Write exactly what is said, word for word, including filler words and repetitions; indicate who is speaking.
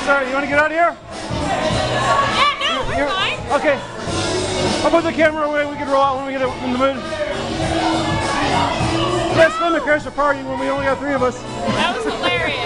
Speaker 1: sorry. You want to get out of here?
Speaker 2: Yeah, no, we're
Speaker 1: You're,
Speaker 2: fine.
Speaker 1: okay. I'll put the camera away. We can roll out when we get in the mood. Let's spin the crash party when we only got three of us.
Speaker 2: That was hilarious.